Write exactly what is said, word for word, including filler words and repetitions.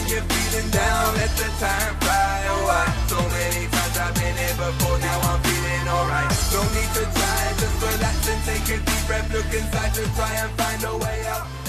you're feeling down, let the time fly. Oh, I, so many times I've been here before, now I'm feeling alright. No need to try, just relax and take a deep breath. Look inside to try and find a way out.